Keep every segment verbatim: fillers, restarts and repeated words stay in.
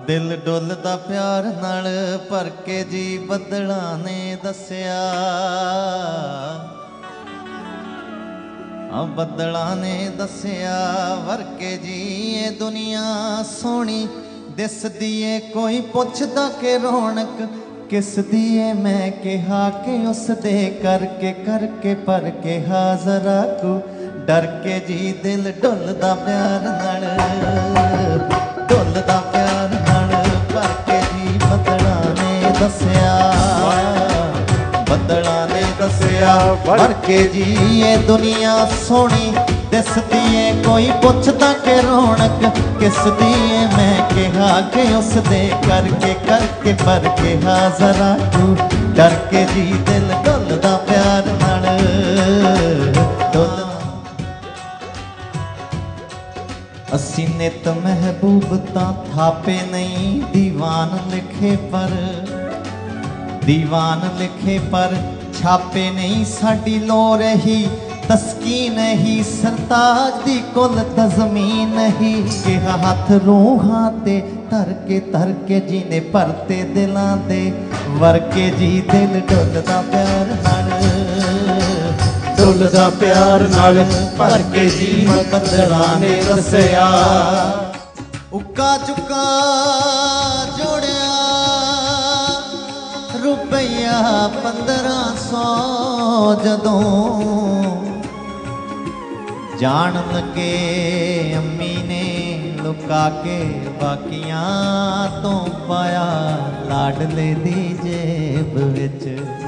दिल डुलदा प्यार नाल भर के जी बदला ने दस्या, बदला ने दस्या वर के जी ये दुनिया सोहनी दिसदी ए, कोई पुछदा के रौनक किस दिए, मैं कहा कि उस दे करके करके पर के हाजरा को डर के जी दिल डुलदा प्यार नाल, डुलदा प्यार नाल भर के जी बदला ने दस्या, बदला ने दस्या भर के जी ये दुनिया सोहनी दिसदी ए, कोई पुछदा के रौनक किस दी ए, मैं कहा कि उस दे करके करके पर के हाजरा तू डर के जी दिल डुलदा प्यार नाल डुलदा। असी नित महबूब तां थापे नहीं, दीवान लिखे पर दीवान लिखे पर छापे नहीं, साडी लोर ही तस्कीन ही सरताज दी कुल तज़मीन ही, कि हाथ रूहां ते तर के तर के जी ने भरते दिलां दे वर के जी दिल डुलदा प्यार नाल, डुलदा प्यार नाल भर के जी बदला ने दस्या, उक्का चुक्का जोड़िया रुपया पंद्रह सौ जदों जान लगे अम्मी ने लुका के बाकियां तो पाया लाडले दी जेब विच,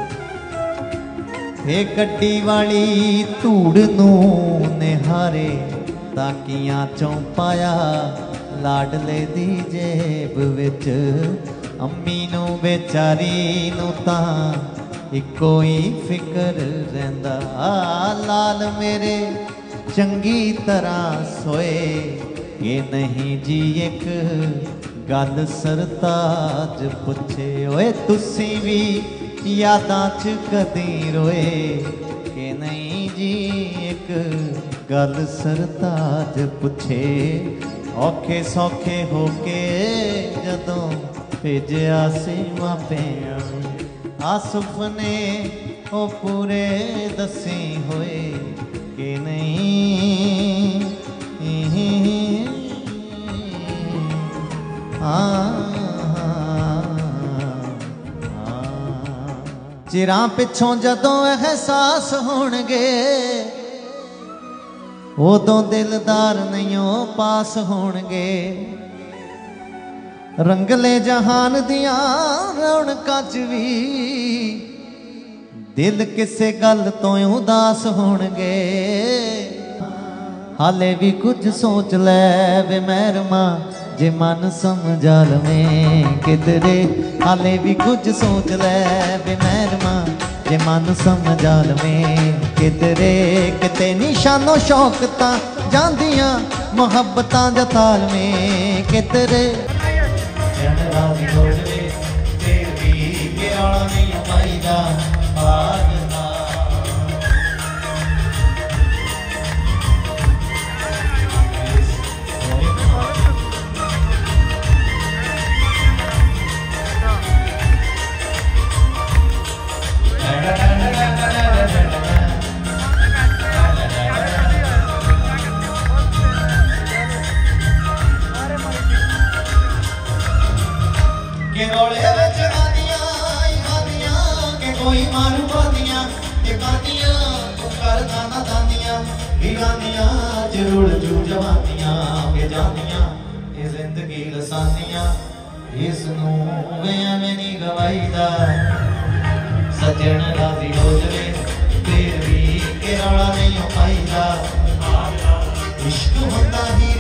हे गड्डी वाली धूड़ नूं निहारे ताकियां चों पाया लाडले दी जेब विच, अम्मी नूं बेचारी नूं तां इको ही फिकर रहिंदा, लाल मेरे चंगी तरह सोए ये नहीं जी एक गल सरताज पुछे, ओए तुसी भी यादां च कदी रोए कि नहीं जी एक गल सरताज पुछे, औखे सौखे होके जदों भेजिया सी मापियां आ सुपने ओ पूरे दसी होए कि नहीं, आ चिरां पिछों जदों एहसास होणगे उदों दिलदार नहीं पास होणगे, रंगले जहान दियां रौनकां च भी दिल किसे गल तो उदास होणगे, हाले भी कुछ सोच लै वे महरमा जे मन समझा लवें किधरे, हाले भी कुछ सोच लै वे महरमा जे मन समझा लवें किधरे, किते निशानो शौक तां जांदियां मुहब्बतां जता लवें किधरे, कोई मारू बादियां ते बादियां तू कर दाना दानियां हीरानियां जरूर जू जवानियां के जानियां ये जिंदगी लसानियां इस नू एवें नहीं गवाईदा, सजन राजी हो जवे फिर भी के रौला नहीं पाईदा, इश्क होंदा ही